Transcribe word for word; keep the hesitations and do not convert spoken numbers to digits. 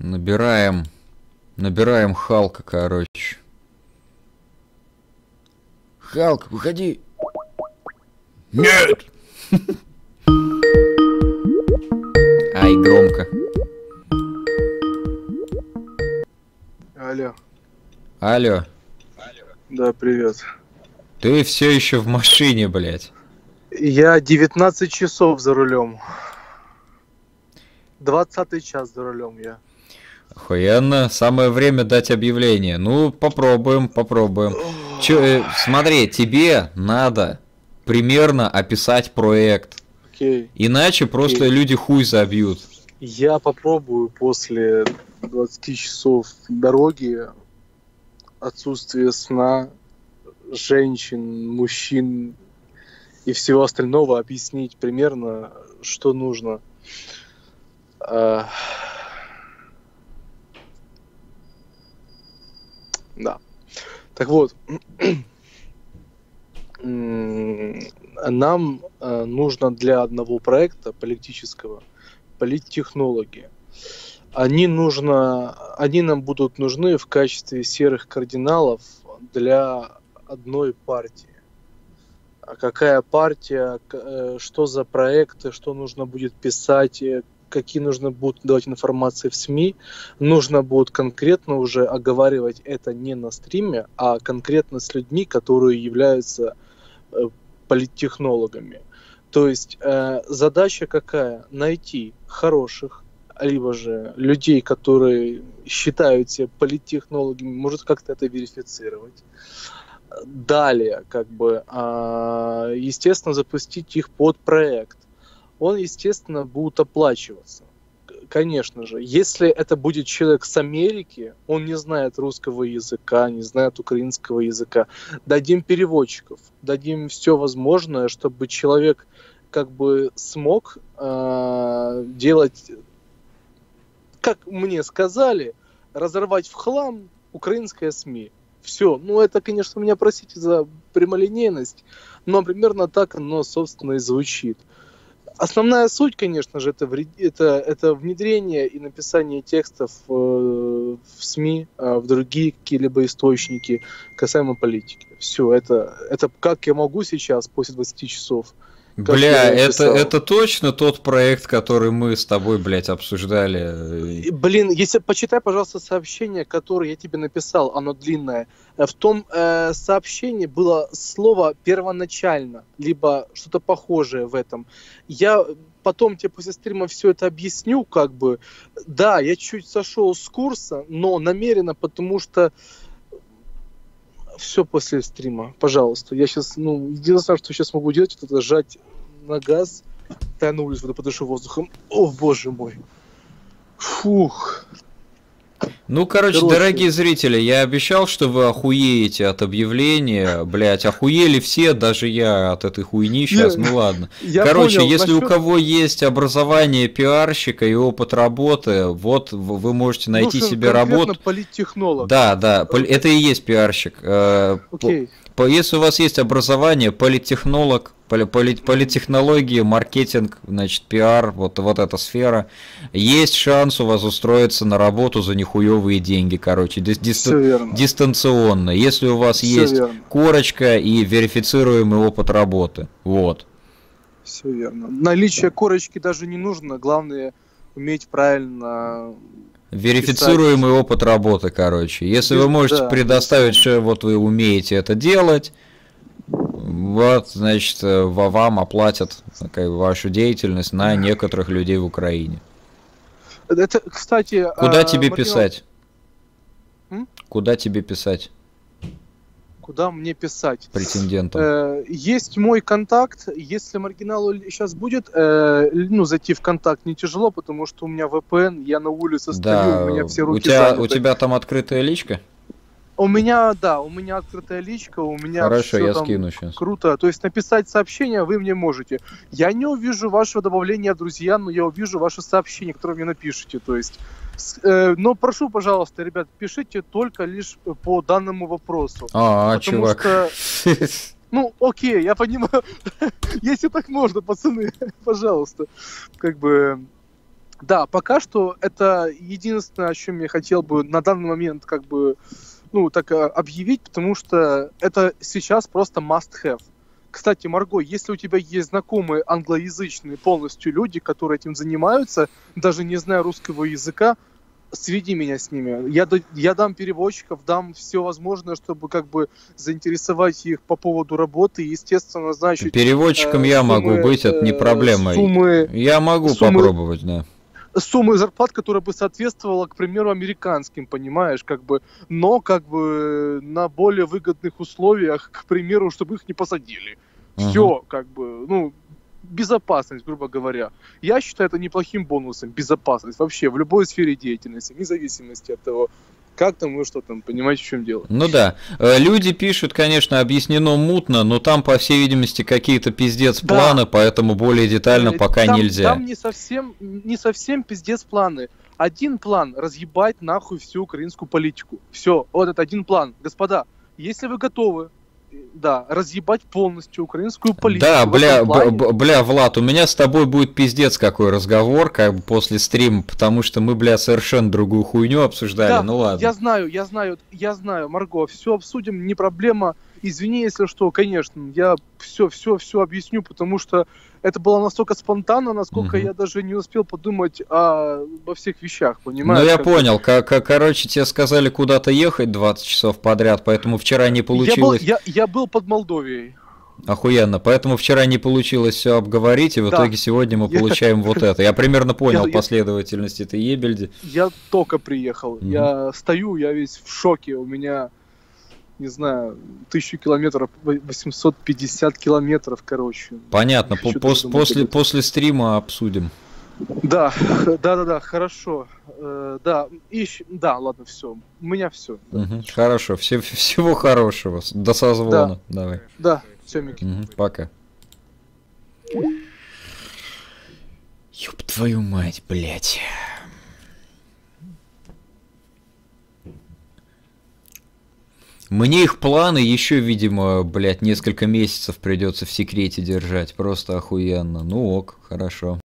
Набираем. Набираем Халка, короче. Халк, выходи. Нет! Ай, громко. Алло. Алло. Да, привет. Ты все еще в машине, блядь. Я девятнадцать часов за рулем. Двадцатый час за рулем я. Охуенно. Самое время дать объявление. Ну, попробуем, попробуем. Чё, э, смотри, тебе надо примерно описать проект. Окей. Иначе просто Окей. люди хуй забьют. Я попробую после двадцати часов дороги, отсутствия сна, женщин, мужчин и всего остального объяснить примерно, что нужно. А... Да. Так вот, нам нужно для одного проекта политического политтехнологи. Они, нужно, они нам будут нужны в качестве серых кардиналов для одной партии. А какая партия, что за проекты, что нужно будет писать, какие нужно будут давать информации в СМИ, нужно будет конкретно уже оговаривать это не на стриме, а конкретно с людьми, которые являются политтехнологами. То есть э, задача какая? Найти хороших, либо же людей, которые считают себя политтехнологами, может как-то это верифицировать. Далее, как бы, э, естественно, запустить их под проект. Он, естественно, будет оплачиваться. Конечно же, если это будет человек с Америки, он не знает русского языка, не знает украинского языка, дадим переводчиков, дадим все возможное, чтобы человек как бы смог э, делать, как мне сказали, разорвать в хлам украинское СМИ. Все. Ну, это, конечно, меня простите за прямолинейность, но примерно так оно, собственно, и звучит. Основная суть, конечно же, это, это, это внедрение и написание текстов э, в СМИ, э, в другие какие-либо источники касаемо политики. Все, это, это как я могу сейчас, после двадцати часов. Бля, это, это точно тот проект, который мы с тобой, блядь, обсуждали? Блин, если почитай, пожалуйста, сообщение, которое я тебе написал, оно длинное. В том э, сообщении было слово «первоначально», либо что-то похожее в этом. Я потом тебе после стрима все это объясню, как бы. Да, я чуть сошел с курса, но намеренно, потому что все после стрима, пожалуйста. Я сейчас, ну, единственное, что сейчас могу делать, это сжать на газ, да я на улицу выйду, подышу воздухом. О, боже мой. Фух. Ну, короче, короче, дорогие зрители, я обещал, что вы охуеете от объявления. Блять, охуели все, даже я от этой хуйни сейчас, я, ну ладно. Я короче, понял, если насчет... у кого есть образование пиарщика и опыт работы, вот вы можете найти Нужен себе работу. Политтехнолог. Да, да, это и есть пиарщик. Окей. Если у вас есть образование, политтехнолог, политтехнологии, маркетинг, значит, пиар, вот, вот эта сфера, есть шанс у вас устроиться на работу за нихуевые деньги, короче, дистан- дистанционно, если у вас Все есть верно. корочка и верифицируемый опыт работы, вот. Все верно. Наличие корочки даже не нужно, главное уметь правильно... Верифицируемый писать. Опыт работы, короче. Если Без, вы можете да, предоставить, что вот вы умеете это делать, вот, значит, вам оплатят такая, вашу деятельность на некоторых людей в Украине. Это, кстати... Куда а, тебе Маргинал... писать? М? Куда тебе писать? Куда мне писать? Претендентам. Э, есть мой контакт. Если маргиналу сейчас будет, э, ну, зайти в контакт не тяжело, потому что у меня вэ пэ эн, я на улице стою, да, у меня все руки у тебя, заняты. У тебя там открытая личка? У меня, да, у меня открытая личка, у меня Хорошо, все я там скину сейчас. Круто. То есть написать сообщение вы мне можете. Я не увижу вашего добавления в друзья, но я увижу ваше сообщение, которое мне напишите. То есть, э, но прошу, пожалуйста, ребят, пишите только лишь по данному вопросу. А, чувак. Что, ну, окей, я понимаю. Если так можно, пацаны, пожалуйста. Как бы... Да, пока что это единственное, о чем я хотел бы на данный момент как бы, ну, так э, объявить, потому что это сейчас просто must have. Кстати, Марго, если у тебя есть знакомые англоязычные полностью люди, которые этим занимаются, даже не зная русского языка, сведи меня с ними. Я, да- я дам переводчиков, дам все возможное, чтобы как бы заинтересовать их по поводу работы, и, естественно, назначить Переводчиком э, я могу суммы, быть, это не э, проблема. суммы, Я могу суммы попробовать, да. суммы зарплат, которая бы соответствовала, к примеру, американским, понимаешь, как бы, но как бы на более выгодных условиях, к примеру, чтобы их не посадили. Мгм. Все, как бы, ну, безопасность, грубо говоря. Я считаю это неплохим бонусом, безопасность вообще в любой сфере деятельности, вне зависимости от того, как там и что там, понимаете, в чем дело. Ну да, Э, люди пишут, конечно, объяснено мутно, но там, по всей видимости, какие-то пиздец Да. планы, поэтому более детально Э, пока там, нельзя. Там не совсем, не совсем пиздец планы. Один план — разъебать нахуй всю украинскую политику. Все, вот это один план. Господа, если вы готовы, э, да, разъебать полностью украинскую политику Да, в бля, этом б- плане, б- бля, Влад, у меня с тобой будет пиздец какой разговор, как бы после стрима, потому что мы, бля, совершенно другую хуйню обсуждали, да, ну ладно. я знаю, я знаю, я знаю, Марго, все обсудим, не проблема. Извини, если что, конечно, я все, все, все объясню, потому что это было настолько спонтанно, насколько Мгм. я даже не успел подумать о, обо всех вещах, Ну понимаешь? я как бы. понял, как, короче, тебе сказали куда-то ехать двадцать часов подряд, поэтому вчера не Я был, получилось. я, я был под Молдовией. Охуенно, поэтому вчера не получилось все обговорить, и в Да. итоге сегодня мы Я- получаем вот это. Я примерно понял я- последовательность этой ебельди. Я только приехал. Мгм. Я стою, я весь в шоке. У меня, не знаю, тысячу километров, восемьсот пятьдесят километров, короче. Понятно, по- Чё-то пос- думаю, после, какой-то. после стрима обсудим. Да, да, да, да, хорошо. Э, да, ищ... да, ладно, все. У меня все. Да, Мгм, хорошо, все, всего хорошего, с- до созвона. Давай. да все, Микки. Мгм, пока. Ёб твою мать, блядь. Мне их планы еще, видимо, блядь, несколько месяцев придется в секрете держать. Просто охуенно. Ну ок, хорошо.